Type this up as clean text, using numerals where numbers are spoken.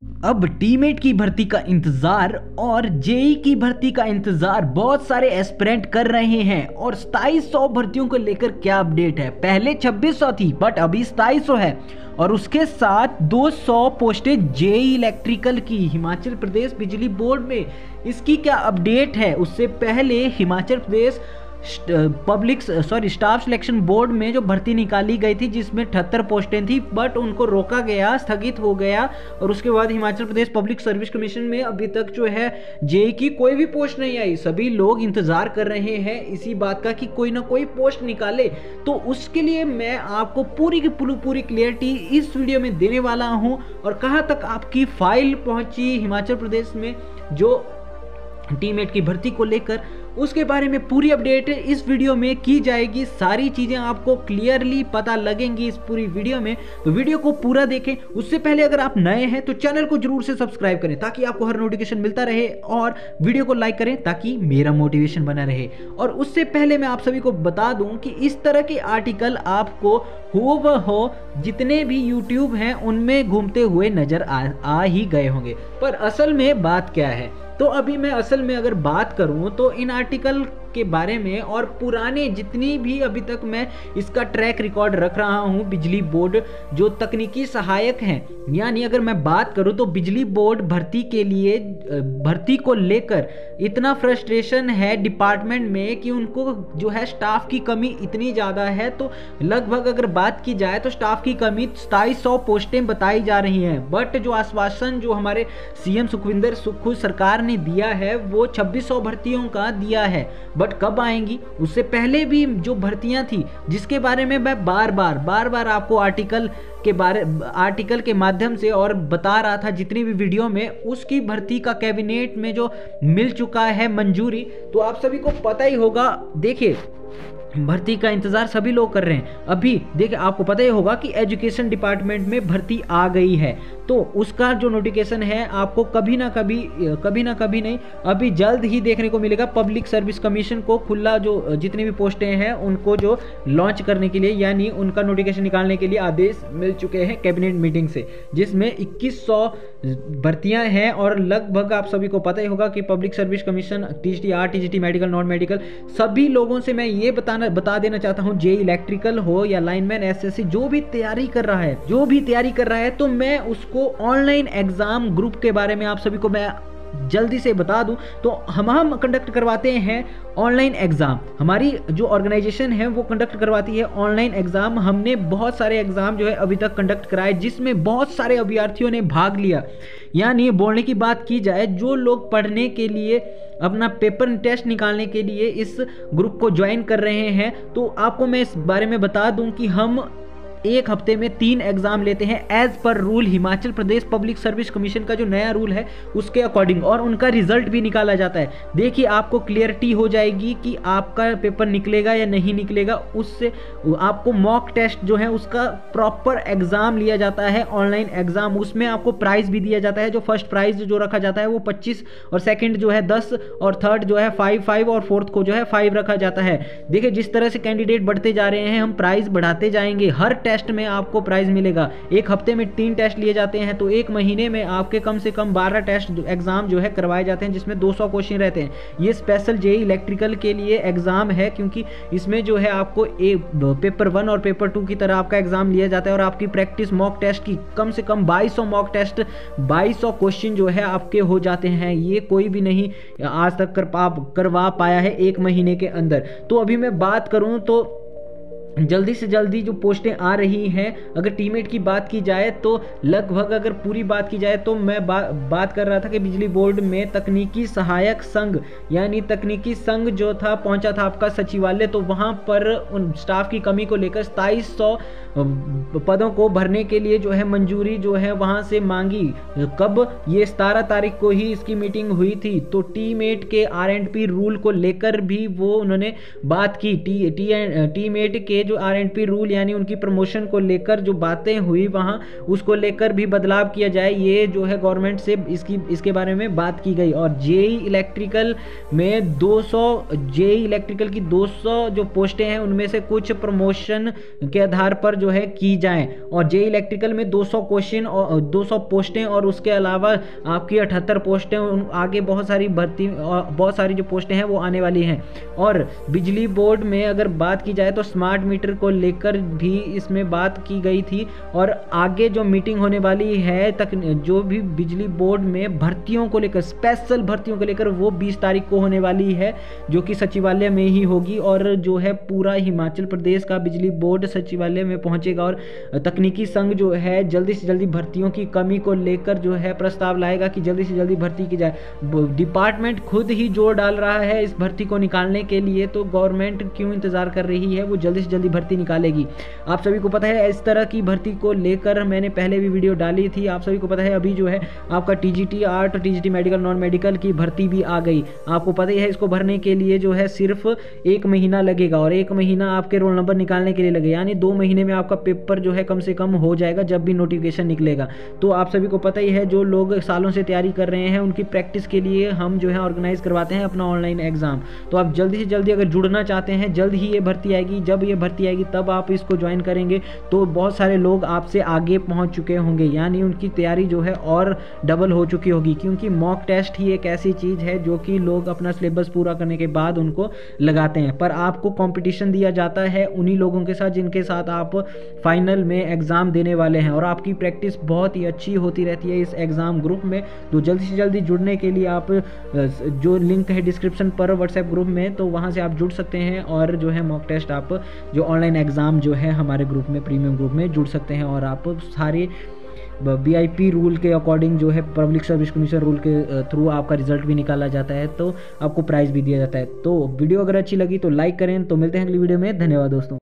अब टीमेट की भर्ती का इंतजार और जेई की भर्ती का इंतजार बहुत सारे एस्पिरेंट कर रहे हैं। और 2700 भर्तियों को लेकर क्या अपडेट है? पहले 2600 थी बट अभी 2700 है। और उसके साथ 200 पोस्टें जेई इलेक्ट्रिकल की हिमाचल प्रदेश बिजली बोर्ड में। इसकी क्या अपडेट है? उससे पहले Himachal Pradesh staff selection board में जो भर्ती निकाली गई थी जिसमें 78 पोस्टें थी बट उनको रोका गया, स्थगित हो गया। और उसके बाद Himachal Pradesh public service commission में अभी तक जो है जेई की कोई भी पोस्ट नहीं आई। सभी लोग इंतजार कर रहे हैं इसी बात का कि कोई ना कोई पोस्ट निकाले। तो उसके लिए मैं आपको पूरी की पूरी क्लियरिटी इस वीडियो में देने वाला हूं। और कहां तक आपकी फाइल पहुंची हिमाचल प्रदेश में जो टीमेट की भर्ती को लेकर, उसके बारे में पूरी अपडेट इस वीडियो में की जाएगी। सारी चीजें आपको क्लियरली पता लगेंगी इस पूरी वीडियो में, तो वीडियो को पूरा देखें। उससे पहले अगर आप नए हैं तो चैनल को जरूर से सब्सक्राइब करें ताकि आपको हर नोटिफिकेशन मिलता रहे, और वीडियो को लाइक करें ताकि मेरा मोटिवेशन बना रहे। और उससे पहले मैं आप सभी को बता दूं कि इस तरह के आर्टिकल आपको हो जितने भी यूट्यूब हैं उनमें घूमते हुए नजर आ ही गए होंगे। पर असल में बात क्या है? तो अभी मैं असल में अगर बात करूं तो इन आर्टिकल के बारे में और पुराने जितनी भी अभी तक मैं इसका ट्रैक रिकॉर्ड रख रहा हूं, बिजली बोर्ड जो तकनीकी सहायक हैं, यानी अगर मैं बात करूं तो बिजली बोर्ड भर्ती के लिए भर्ती को लेकर इतना फ्रस्ट्रेशन है डिपार्टमेंट में कि उनको जो है स्टाफ की कमी इतनी ज़्यादा है। तो लगभग अगर बात की जाए तो स्टाफ की कमी 2700 पोस्टें बताई जा रही हैं। बट जो आश्वासन जो हमारे सीएम सुखविंदर सुक्खू सरकार ने दिया है वो 2600 भर्तियों का दिया है। बट कब आएंगी? उससे पहले भी जो भर्तियां थी जिसके बारे में मैं बार बार आपको आर्टिकल के माध्यम से और बता रहा था जितनी भी वीडियो में, उसकी भर्ती का कैबिनेट में जो मिल चुका है मंजूरी, तो आप सभी को पता ही होगा। देखिए भर्ती का इंतजार सभी लोग कर रहे हैं। अभी देखिए आपको पता ही होगा कि एजुकेशन डिपार्टमेंट में भर्ती आ गई है, तो उसका जो नोटिफिकेशन है आपको कभी ना कभी नहीं, अभी जल्द ही देखने को मिलेगा। पब्लिक सर्विस कमीशन को खुला जो जितनी भी पोस्टें हैं उनको जो लॉन्च करने के लिए, यानी उनका नोटिफिकेशन निकालने के लिए आदेश मिल चुके हैं कैबिनेट मीटिंग से, जिसमें 2100 भर्तियां हैं। और लगभग आप सभी को पता ही होगा कि public service commission TGT, TGT, medical, non medical, सभी लोगों से मैं ये बता देना चाहता हूं, जेई इलेक्ट्रिकल हो या लाइनमैन, एसएससी, जो भी तैयारी कर रहा है तो मैं उसको ऑनलाइन एग्जाम ग्रुप के बारे में आप सभी को मैं जल्दी से बता दूं। तो हम कंडक्ट करवाते हैं ऑनलाइन एग्जाम। हमारी जो ऑर्गेनाइजेशन है वो कंडक्ट करवाती है ऑनलाइन एग्जाम। हमने बहुत सारे एग्जाम जो है अभी तक कंडक्ट कराए जिसमें बहुत सारे अभ्यर्थियों ने भाग लिया। यानी बोलने की बात की जाए, जो लोग पढ़ने के लिए अपना पेपर टेस्ट निकालने के लिए इस ग्रुप को ज्वाइन कर रहे हैं, तो आपको मैं इस बारे में बता दूं कि हम एक हफ्ते में 3 एग्जाम लेते हैं as per rule Himachal Pradesh public service commission का जो नया रूल है उसके अकॉर्डिंग, और उनका रिजल्ट भी निकाला जाता है। देखिए आपको क्लियरिटी हो जाएगी कि आपका पेपर निकलेगा या नहीं निकलेगा। उससे आपको मॉक टेस्ट जो है उसका प्रॉपर एग्जाम लिया जाता है, ऑनलाइन एग्जाम। उसमें आपको प्राइज भी दिया जाता है। जो फर्स्ट प्राइज जो रखा जाता है वो 25, और सेकेंड जो है 10, और थर्ड जो है 5 और फोर्थ को जो है 5 रखा जाता है। देखिए जिस तरह से कैंडिडेट बढ़ते जा रहे हैं हम प्राइज बढ़ाते जाएंगे। हर टेस्ट में आपको प्राइज मिलेगा। एक हफ्ते में 3 टेस्ट लिए जाते हैं, तो एक महीने में आपके कम से कम 12 टेस्ट एग्जाम जो है करवाए जाते हैं, जिसमें 200 क्वेश्चन रहते हैं। ये स्पेशल जेई इलेक्ट्रिकल के लिए एग्जाम है, क्योंकि इसमें जो है आपको पेपर 1 और पेपर 2 की तरह आपका एग्जाम लिया जाता है। और आपकी प्रैक्टिस मॉक टेस्ट की कम से कम 2200 मॉक टेस्ट, 2200 क्वेश्चन जो है आपके हो जाते हैं। ये कोई भी नहीं आज तक करवा पाया है एक महीने के अंदर। तो अभी मैं बात करूं तो जल्दी से जल्दी जो पोस्टें आ रही हैं, अगर टीमेट की बात की जाए तो लगभग, अगर पूरी बात की जाए तो मैं बात कर रहा था कि बिजली बोर्ड में तकनीकी सहायक संघ, यानी तकनीकी संघ जो था पहुंचा था आपका सचिवालय, तो वहां पर उन स्टाफ की कमी को लेकर 2700 पदों को भरने के लिए जो है मंजूरी जो है वहां से मांगी। कब? ये 17 तारीख को ही इसकी मीटिंग हुई थी। तो टीमेट के R&P रूल को लेकर भी वो उन्होंने बात की। टीमेट के जो R&P रूल यानी उनकी प्रमोशन को लेकर जो बातें हुई वहां, उसको लेकर भी बदलाव किया जाए, ये जो है गवर्नमेंट से इसके बारे में बात की गई। और जेई इलेक्ट्रिकल में 200 जेई इलेक्ट्रिकल की 200 जो पोस्टें हैं उनमें से कुछ प्रमोशन के आधार पर जो है की जाए। और जे इलेक्ट्रिकल में 200 क्वेश्चन और 200 पोस्टें, और उसके अलावा आपकी 78 पोस्टें, आगे बहुत सारी भर्ती और बहुत सारी जो पोस्टें हैं वो आने वाली हैं। और बिजली बोर्ड में अगर बात की जाए तो स्मार्ट मीटर को लेकर भी इसमें बात की गई थी। और आगे जो मीटिंग होने वाली है तक जो भी बिजली बोर्ड में भर्तियों को लेकर, स्पेशल भर्तियों को लेकर, वो 20 तारीख को होने वाली है, जो कि सचिवालय में ही होगी। और जो है पूरा हिमाचल प्रदेश का बिजली बोर्ड सचिवालय में पहुंचेगा और तकनीकी संघ जो है जल्दी से जल्दी भर्तियों की कमी को लेकर जो है प्रस्ताव लाएगा कि जल्दी से जल्दी भर्ती की जाए। डिपार्टमेंट खुद ही जोर डाल रहा है इस भर्ती को निकालने के लिए, तो गवर्नमेंट क्यों इंतजार कर रही है, वो जल्दी से जल्दी भर्ती निकालेगी। आप सभी को पता है इस तरह की भर्ती को लेकर मैंने पहले भी वीडियो डाली थी। आप सभी को पता है अभी जो है आपका TGT art, TGT medical, non medical की भर्ती भी आ गई। आपको पता ही है इसको भरने के लिए जो है सिर्फ 1 महीना लगेगा, और 1 महीना आपके रोल नंबर निकालने के लिए लगेगा, यानी 2 महीने में आपका पेपर जो है कम से कम हो जाएगा जब भी नोटिफिकेशन निकलेगा। तो आप सभी को पता ही है जो लोग सालों से तैयारी कर रहे हैं उनकी प्रैक्टिस के लिए हम जो है ऑर्गेनाइज करवाते हैं अपना ऑनलाइन एग्जाम। तो आप जल्दी से जल्दी अगर जुड़ना चाहते हैं, जल्द ही ये भर्ती आएगी, जब ये भर्ती आएगी तब आप इसको ज्वाइन करेंगे तो बहुत सारे लोग आपसे आगे पहुंच चुके होंगे, यानी उनकी तैयारी जो है और डबल हो चुकी होगी। क्योंकि मॉक टेस्ट ही एक ऐसी चीज़ है जो कि लोग अपना सिलेबस पूरा करने के बाद उनको लगाते हैं, पर आपको कंपटीशन दिया जाता है उन्हीं लोगों के साथ जिनके साथ आप फाइनल में एग्ज़ाम देने वाले हैं, और आपकी प्रैक्टिस बहुत ही अच्छी होती रहती है इस एग्ज़ाम ग्रुप में। तो जल्दी से जल्दी जुड़ने के लिए आप जो लिंक है डिस्क्रिप्शन पर व्हाट्सएप ग्रुप में, तो वहाँ से आप जुड़ सकते हैं और जो है मॉक टेस्ट आप जो ऑनलाइन एग्ज़ाम जो है हमारे ग्रुप में, प्रीमियम ग्रुप में जुड़ सकते हैं। और आप सारे VIP रूल के अकॉर्डिंग जो है पब्लिक सर्विस कमीशन रूल के थ्रू आपका रिजल्ट भी निकाला जाता है, तो आपको प्राइज़ भी दिया जाता है। तो वीडियो अगर अच्छी लगी तो लाइक करें। तो मिलते हैं अगली वीडियो में, धन्यवाद दोस्तों।